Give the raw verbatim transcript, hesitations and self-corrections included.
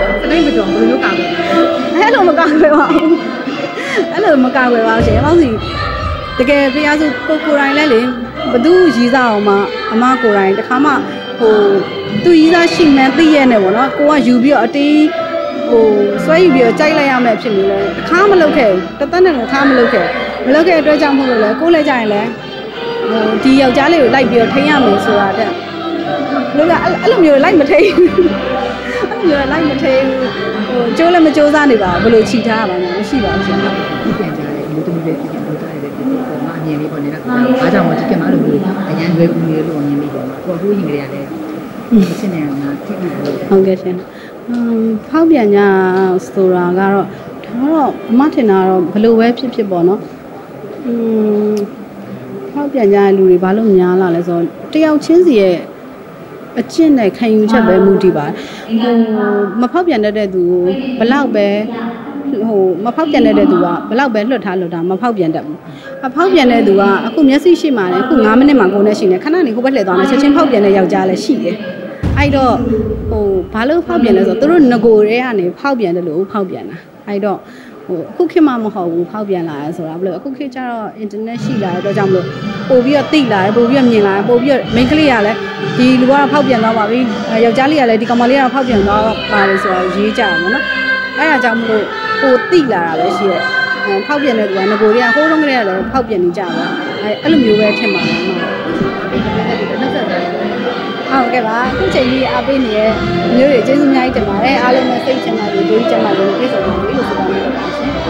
စတိုင်းမကြောဘယ်လိုကောက်လဲအဲ့လိုမကောက်ပဲပါဘူးအဲ့လိုမကောက်ပဲပါရှင်ပေါ့စီတကယ်ဖျားစုကိုကိုတိုင်းလဲလေဘသူရီးစားအောင်မှအမကိုတိုင်းတခါမှဟိုသူရီးစားရှိမှန်းသိရနေပေါ့နော်ကိုကယူပြီးတော့အတေးဟိုဆွဲယူပြီးတော့ကြိုက်လိုက်ရမယ်ဖြစ်နေလဲတခါမလုပ်ခဲ့ဘူးတသက်နဲ့တခါမလုပ်ခဲ့မလုပ်ခဲ့အတွက်ကြောင့်မဟုတ်လို့လဲကိုလဲကြရင်လဲဟိုဒီယောက်ျားလေးကိုလိုက်ပြီးတော့ထိန်းရမယ်ဆိုတာတဲ့လို့ကအဲ့လိုမျိုးလိုက်မထိန်းအဲ့လိုမျိုးလိုက်မထိန်းဟိုကျိုးလည်းမကျိုးစားနေပါဘယ်လိုခြိထားပါညာမရှိပါဘူးရှင်ပြန်ကြတယ်လူသမီးလေးပြန်လို့တာရတယ်ဒီပုံမှာအမြင်လေးပေါ်နေတာအားကြောင့်မဒီကမှာလို့အရန်လွယ်ကူနေလို့အမြင်လေးပေါ်မှာကိုဟိုးရင်ကလေးရတယ်အချင်းနဲ့ငါထိနေလို့ဟုတ်ကဲ့ရှင်အမ်ဖောက်ပြန်ညာဆိုတာကတော့ဒါတော့အမထင်တာတော့ဘယ်လိုပဲဖြစ်ဖြစ်ပေါ့နော်อืมဖောက်ပြန်ညာလူတွေဘာလို့များလာလဲဆိုတော့တယောက်ချင်းစီရဲ့အကျင့်နဲ့ခံယူချက်ပဲမူတည်ပါဟိုမဖောက်ပြန်တတ်တဲ့သူဘလောက်ပဲဟိုမဖောက်ပြန်တဲ့သူကဘလောက်ပဲလွတ်ထားလွတ်ထားမဖောက်ပြန်တတ်ဘူးအဖောက်ပြန်တဲ့သူကအခုမျက်စိရှိမှလည်းအခု၅မိနစ်မှကိုယ်နဲ့ရှိနေခဏနေဟိုဘက်လှည့်သွားမယ်ချက်ချင်းဖောက်ပြန်တဲ့ယောက်ျားလည်းရှိတယ်အဲ့တော့ဟိုဘာလို့ဖောက်ပြန်လဲဆိုတော့သူတို့ငကိုတွေကနေဖောက်ပြန်တယ်လို့ဖောက်ပြန်တာအဲ့တော့ဟိုအခုခေတ်မှမဟုတ်ဘူးဖောက်ပြန်လာရဲဆိုတာဘယ်လိုအခုခေတ်ကျတော့ internet ရှိလာတဲ့အတွက်ကြောင့်မလို့ပို့ပြီးတော့သိလာတယ်ပို့ပြီးတော့မြင်လာတယ်ပို့ပြီးတော့ main ကလေးကလည်းဒီလူကတော့ဖောက်ပြန်သွားပါပြီယောက်ျားလေးကလည်းဒီကောင်မလေးကတော့ဖောက်ပြန်သွားပါလေဆိုတော့ရေးကြတယ်နော်အဲ့ဒါကြောင့်မလို့ပိုသိလာတာပဲရှိရဲ့ဖောက်ပြန်တဲ့သူကငကိုတွေကဟိုးလုံးကလေးကလည်းဖောက်ပြန်နေကြပါအဲ့အဲ့လိုမျိုးပဲထင်ပါလားဟုတ်ကဲ့ပါအခုချိန်ကြီးအားပေးနေတဲ့မျိုးတွေကျေးဇူးအများကြီးတင်ပါတယ်အားလုံးပဲစိတ်ချမ်းသာပြီးဒုတိယကျမတို့ပြေဆုံးပါလို့ဆုတောင်းပေးပါရှင်